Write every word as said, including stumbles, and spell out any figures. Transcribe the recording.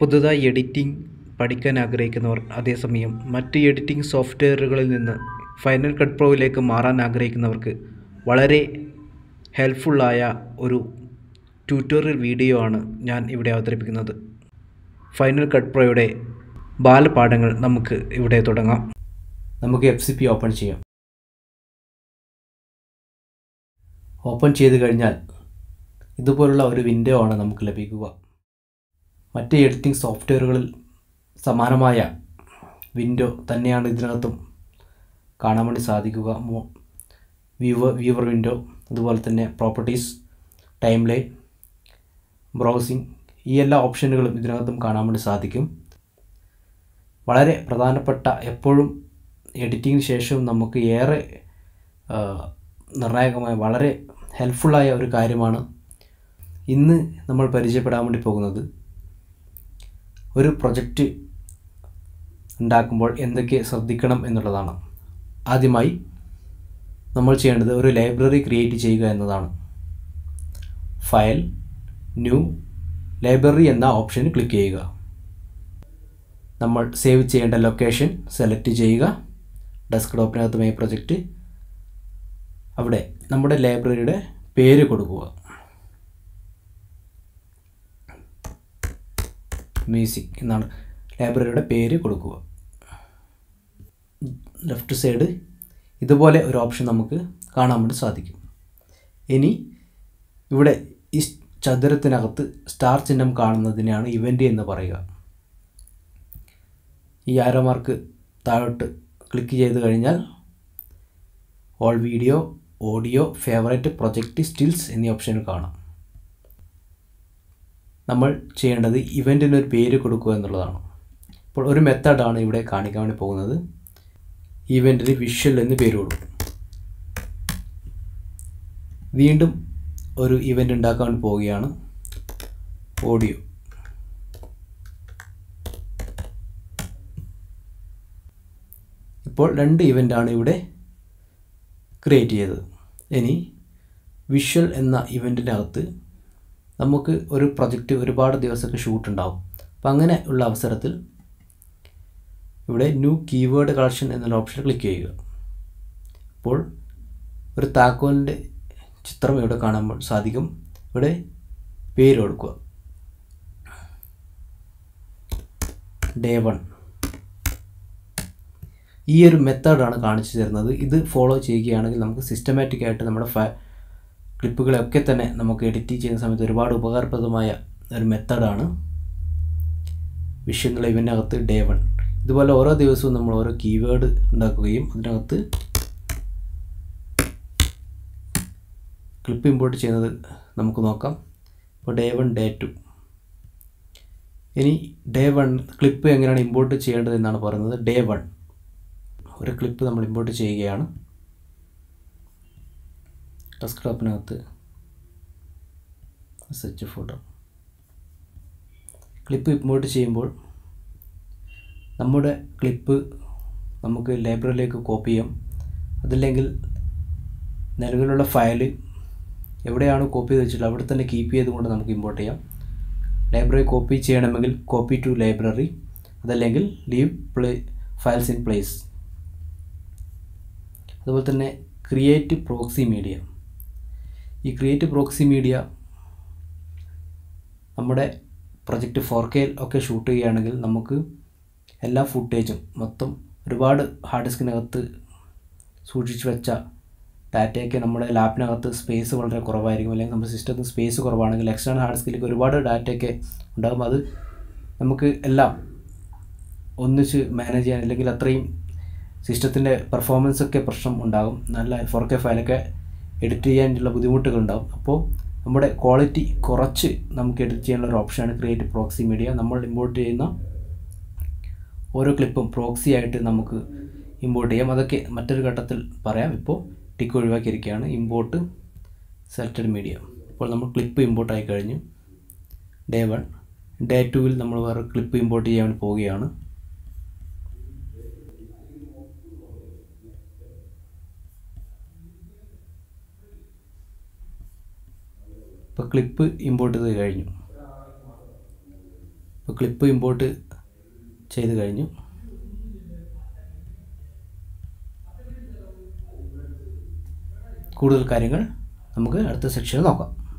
പുതുതായി എഡിറ്റിംഗ് പഠിക്കാൻ ആഗ്രഹിക്കുന്നവർ, അതേസമയം മറ്റ് എഡിറ്റിംഗ് സോഫ്റ്റ്വെയറുകളിൽ നിന്ന് ഫൈനൽ കട്ട് പ്രോയിലേക്ക് മാറാൻ ആഗ്രഹിക്കുന്നവർക്ക് വളരെ ഹെൽപ്ഫുള്ളായ ഒരു ട്യൂട്ടോറിയൽ വീഡിയോ ആണ് ഞാൻ ഇവിടെ അവതരിപ്പിക്കുന്നത്. ഫൈനൽ കട്ട് പ്രോയുടെ ബാലപാഠങ്ങൾ നമുക്ക് ഇവിടെ തുടങ്ങാം. നമുക്ക് എഫ് സി പി ഓപ്പൺ ചെയ്യാം. ഓപ്പൺ ചെയ്ത് കഴിഞ്ഞാൽ ഇതുപോലുള്ള ഒരു വിൻഡോ ആണ് നമുക്ക് ലഭിക്കുക. മറ്റ് എഡിറ്റിംഗ് സോഫ്റ്റ്വെയറുകളിൽ സമാനമായ വിൻഡോ തന്നെയാണ് ഇതിനകത്തും കാണാൻ വേണ്ടി സാധിക്കുക. വ്യൂവർ വ്യൂവർ വിൻഡോ, അതുപോലെ തന്നെ പ്രോപ്പർട്ടീസ്, ടൈം ലൈൻ, ബ്രൗസിംഗ്, ഈ എല്ലാ ഓപ്ഷനുകളും ഇതിനകത്തും കാണാൻ വേണ്ടി സാധിക്കും. വളരെ പ്രധാനപ്പെട്ട, എപ്പോഴും എഡിറ്റിങ്ങിന് ശേഷം നമുക്ക് ഏറെ നിർണായകമായ, വളരെ ഹെൽപ്ഫുള്ളായ ഒരു കാര്യമാണ് ഇന്ന് നമ്മൾ പരിചയപ്പെടാൻ വേണ്ടി പോകുന്നത്. ഒരു പ്രൊജക്റ്റ് ഉണ്ടാക്കുമ്പോൾ എന്തൊക്കെ ശ്രദ്ധിക്കണം എന്നുള്ളതാണ്. ആദ്യമായി നമ്മൾ ചെയ്യേണ്ടത് ഒരു ലൈബ്രറി ക്രിയേറ്റ് ചെയ്യുക എന്നതാണ്. ഫയൽ, ന്യൂ, ലൈബ്രറി എന്ന ഓപ്ഷൻ ക്ലിക്ക് ചെയ്യുക. നമ്മൾ സേവ് ചെയ്യേണ്ട ലൊക്കേഷൻ സെലക്ട് ചെയ്യുക. ഡെസ്ക്ടോപ്പിനകത്ത് മൈ പ്രൊജക്റ്റ്, അവിടെ നമ്മുടെ ലൈബ്രറിയുടെ പേര് കൊടുക്കുക. മ്യൂസിക് എന്നാണ് ലൈബ്രറിയുടെ പേര് കൊടുക്കുക. ലെഫ്റ്റ് സൈഡ് ഇതുപോലെ ഒരു ഓപ്ഷൻ നമുക്ക് കാണാൻ വേണ്ടി സാധിക്കും. ഇനി ഇവിടെ ഈ ചതുരത്തിനകത്ത് സ്റ്റാർ ചിഹ്നം കാണുന്നതിനാണ് ഇവൻ്റ് എന്ന് പറയുക. ഈ ആരോ മാർക്ക് താഴോട്ട് ക്ലിക്ക് ചെയ്ത് കഴിഞ്ഞാൽ all video, audio, favourite, project, stills എന്നീ ഓപ്ഷൻ കാണാം. നമ്മൾ ചെയ്യേണ്ടത് ഇവൻറ്റിനൊരു പേര് കൊടുക്കുക എന്നുള്ളതാണ്. ഇപ്പോൾ ഒരു മെത്തേഡാണ് ഇവിടെ കാണിക്കാൻ വേണ്ടി പോകുന്നത്. ഇവൻറ്റിന് വിഷ്വൽ എന്ന് പേര് കൊടുക്കും. വീണ്ടും ഒരു ഇവൻ്റ് ഉണ്ടാക്കാൻ വേണ്ടി പോവുകയാണ്. ഓഡിയോ, ഇപ്പോൾ രണ്ട് ഇവൻ്റാണ് ഇവിടെ ക്രിയേറ്റ് ചെയ്തത്. ഇനി വിഷ്വൽ എന്ന ഇവൻറ്റിനകത്ത് നമുക്ക് ഒരു പ്രൊജക്റ്റ് ഒരുപാട് ദിവസമൊക്കെ ഷൂട്ട് ഉണ്ടാവും. അപ്പം അങ്ങനെ ഉള്ള അവസരത്തിൽ ഇവിടെ ന്യൂ കീവേഡ് കളക്ഷൻ എന്നുള്ള ഓപ്ഷൻ ക്ലിക്ക് ചെയ്യുക. അപ്പോൾ ഒരു താക്കോലിൻ്റെ ചിത്രം ഇവിടെ കാണാൻ സാധിക്കും. ഇവിടെ പേര് കൊടുക്കുക. Day one. ഈ ഒരു മെത്തേഡാണ് കാണിച്ചു തരുന്നത്. ഇത് ഫോളോ ചെയ്യുകയാണെങ്കിൽ നമുക്ക് സിസ്റ്റമാറ്റിക് ആയിട്ട് നമ്മുടെ ഫ ക്ലിപ്പുകളെയൊക്കെ തന്നെ നമുക്ക് എഡിറ്റ് ചെയ്യുന്ന സമയത്ത് ഒരുപാട് ഉപകാരപ്രദമായ ഒരു മെത്തേഡാണ് വിഷ്വൽ എന്നുള്ള ഇവൻ്റിനകത്ത് ഡേ വൺ. ഇതുപോലെ ഓരോ ദിവസവും നമ്മൾ ഓരോ കീവേഡ് ഉണ്ടാക്കുകയും അതിനകത്ത് ക്ലിപ്പ് ഇമ്പോർട്ട് ചെയ്യുന്നത് നമുക്ക് നോക്കാം. ഇപ്പോൾ ഡേ വൺ, ഡേ ടു. ഇനി ഡേ വൺ ക്ലിപ്പ് എങ്ങനെയാണ് ഇമ്പോർട്ട് ചെയ്യേണ്ടത് എന്നാണ് പറയുന്നത്. ഡേ വൺ ഒരു ക്ലിപ്പ് നമ്മൾ ഇമ്പോർട്ട് ചെയ്യുകയാണ്. ഡെസ്ക്ടോപ്പിനകത്ത് സെർച്ച് ഫോട്ടോ ക്ലിപ്പ് ഇമ്പോർട്ട് ചെയ്യുമ്പോൾ നമ്മുടെ ക്ലിപ്പ് നമുക്ക് ലൈബ്രറിയിലേക്ക് കോപ്പി ചെയ്യാം. അതല്ലെങ്കിൽ നിലവിലുള്ള ഫയൽ എവിടെയാണ് കോപ്പി ചെയ്ത് വെച്ചിട്ടുള്ളത് അവിടെ തന്നെ കീപ്പ് ചെയ്തുകൊണ്ട് നമുക്ക് ഇമ്പോർട്ട് ചെയ്യാം. ലൈബ്രറി കോപ്പി ചെയ്യണമെങ്കിൽ കോപ്പി ടു ലൈബ്രറി, അതല്ലെങ്കിൽ leave play files in place. അതുപോലെ തന്നെ ക്രിയേറ്റ് പ്രോക്സി മീഡിയ. ഈ ക്രിയേറ്റ് പ്രോക്സി മീഡിയ നമ്മുടെ പ്രൊജക്റ്റ് ഫോർ കെയിൽ ഒക്കെ ഷൂട്ട് ചെയ്യുകയാണെങ്കിൽ നമുക്ക് എല്ലാ ഫുട്ടേജും മൊത്തം ഒരുപാട് ഹാർഡ് ഡിസ്കിനകത്ത് സൂക്ഷിച്ച് വെച്ച ഡാറ്റയൊക്കെ നമ്മുടെ ലാപ്പിനകത്ത് സ്പേസ് വളരെ കുറവായിരിക്കും, അല്ലെങ്കിൽ നമ്മുടെ സിസ്റ്റത്തിന് സ്പേസ് കുറവാണെങ്കിൽ എക്സ്റ്റേണൽ ഹാർഡ് ഡിസ്കിലേക്ക് ഒരുപാട് ഡാറ്റയൊക്കെ ഉണ്ടാകും. അത് നമുക്ക് എല്ലാം ഒന്നിച്ച് മാനേജ് ചെയ്യാൻ, അല്ലെങ്കിൽ അത്രയും സിസ്റ്റത്തിൻ്റെ പെർഫോമൻസൊക്കെ പ്രശ്നം ഉണ്ടാകും. നല്ല ഫോർ കെ ഫയലൊക്കെ എഡിറ്റ് ചെയ്യാനുള്ള ബുദ്ധിമുട്ടുകളുണ്ടാകും. അപ്പോൾ നമ്മുടെ ക്വാളിറ്റി കുറച്ച് നമുക്ക് എഡിറ്റ് ചെയ്യാനുള്ള ഒരു ഓപ്ഷനാണ് ക്രിയേറ്റ് പ്രോക്സി മീഡിയ. നമ്മൾ ഇമ്പോർട്ട് ചെയ്യുന്ന ഓരോ ക്ലിപ്പും പ്രോക്സി ആയിട്ട് നമുക്ക് ഇമ്പോർട്ട് ചെയ്യാം. അതൊക്കെ മറ്റൊരു ഘട്ടത്തിൽ പറയാം. ഇപ്പോൾ ടിക്ക് ഒഴിവാക്കിയിരിക്കുകയാണ്. Import selected media. ഇപ്പോൾ നമ്മൾ ക്ലിപ്പ് ഇമ്പോർട്ട് ആയി കഴിഞ്ഞു. Day one. ഡേ ടുവിൽ നമ്മൾ വേറെ ക്ലിപ്പ് ഇമ്പോർട്ട് ചെയ്യാൻ പോവുകയാണ്. ഇപ്പോൾ ക്ലിപ്പ് ഇമ്പോർട്ട് ചെയ്ത് കഴിഞ്ഞു. ഇപ്പോൾ ക്ലിപ്പ് ഇമ്പോർട്ട് ചെയ്ത് കഴിഞ്ഞു. കൂടുതൽ കാര്യങ്ങൾ നമുക്ക് അടുത്ത സെക്ഷനിൽ നോക്കാം.